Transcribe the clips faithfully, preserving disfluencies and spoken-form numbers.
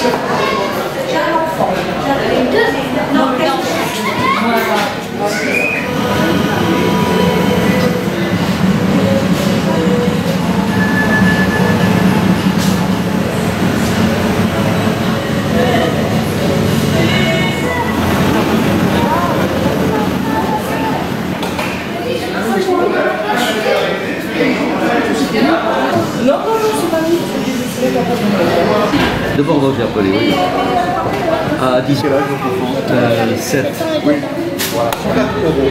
J'ai un enfant. J'avais une deuxième. Non, voilà. Non, non, non, c'est pas lui. De Bordeaux, j'ai appelé, oui. À dix quel âge votre enfant euh, sept. Oui. Voilà. quatre euros.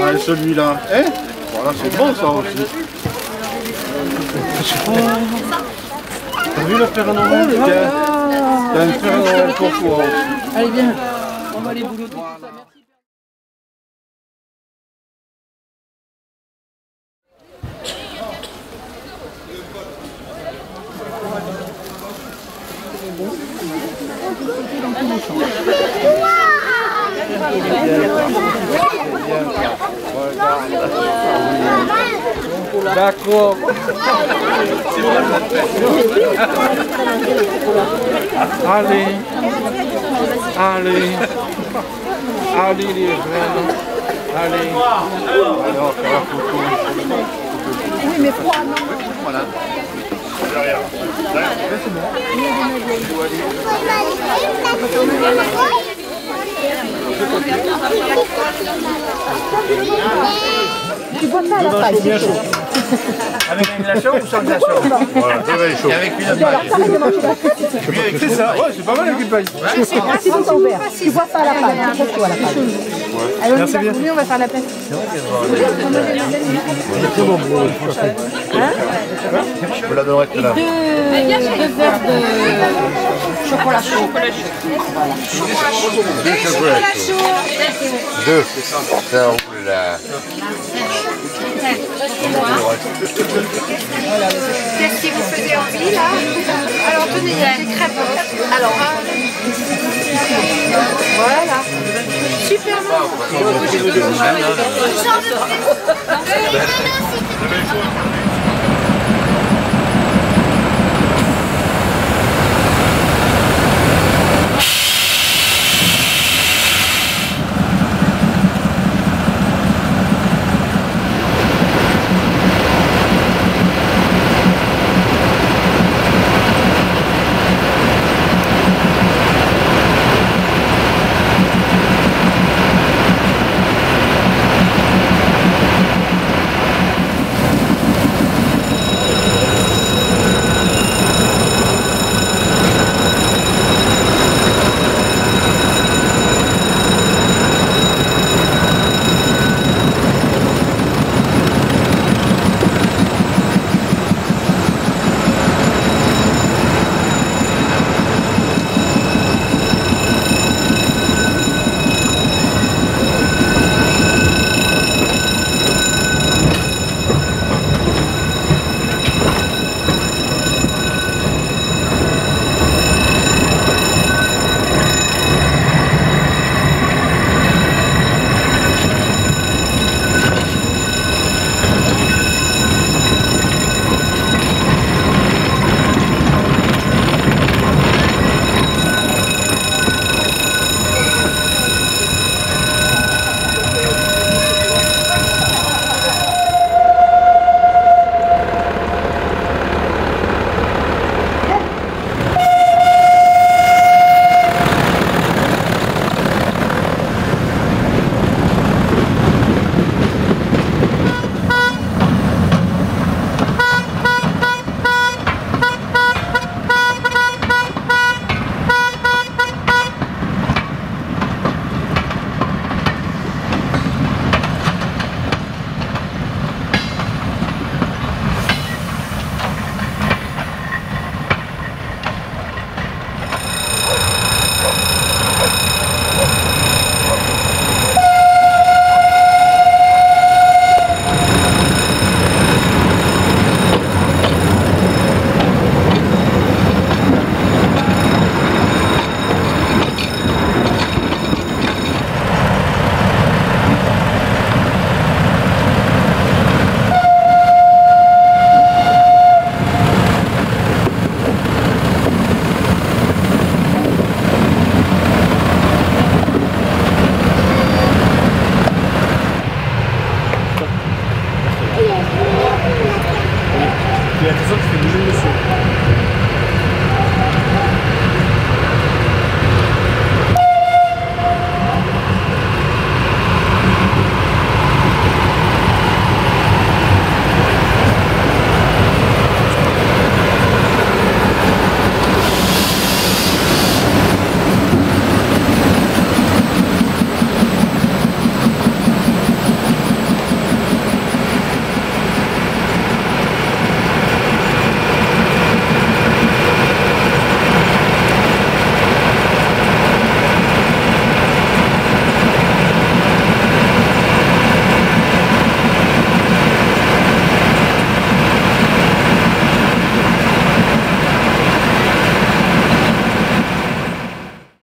Tiens, celui-là. Eh voilà, c'est bon ça aussi. T'as vu le Père Noël? Tiens, t'as un Père Noël pour toi. Allez, viens. On va aller boulotter. D'accord. Allez. Allez. Allez les jeunes. Allez. Alors, faire la photo. Oui, mais froid, non. Voilà. C'est bon. Tu bois ça à la paille, c'est chaud. Avec une glaçon ou sans glaçon? Voilà, c'est chaud. Et avec une paille. C'est bien écrit ça. Ouais, c'est pas mal avec une paille. C'est tout ton verre. Tu bois ça à la paille. Tu bois ça à la paille. Allez, on y va. On va faire la pêche. C'est bon. Hein? Je vous la donnerai tout à l'heure. Deux verres de chocolat chaud. Deux chocolats chauds. Deux. Ça roule là. Qu'est-ce qui vous faisait envie là? Alors tenez, il y a des crêpes. Alors, voilà. Super bon.